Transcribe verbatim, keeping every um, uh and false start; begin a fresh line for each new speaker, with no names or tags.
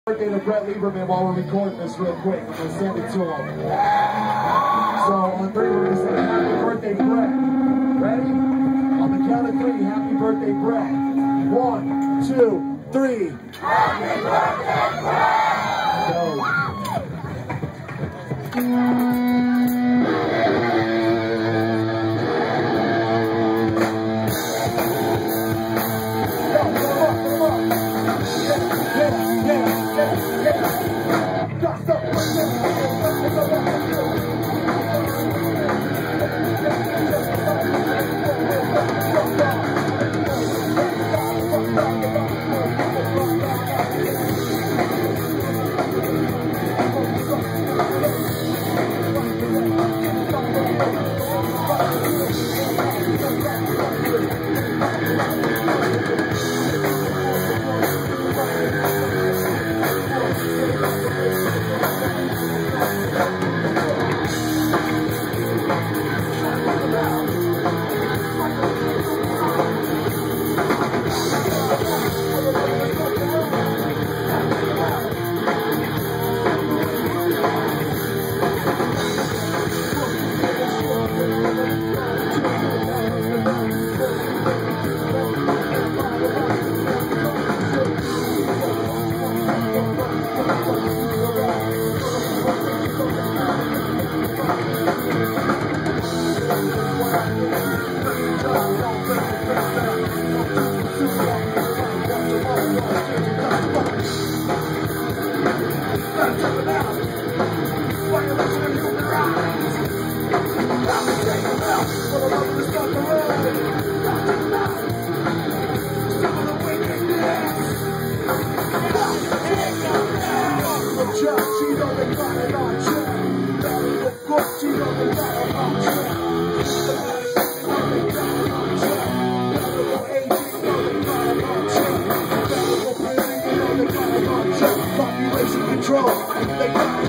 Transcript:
Birthday to Brett Lieberman while we're recording this real quick. I'm going to send it to him. So on three, we're going to say happy birthday, Brett. Ready? On the count of three, happy birthday, Brett. One, two, three. Happy birthday, Brett! Go. Control.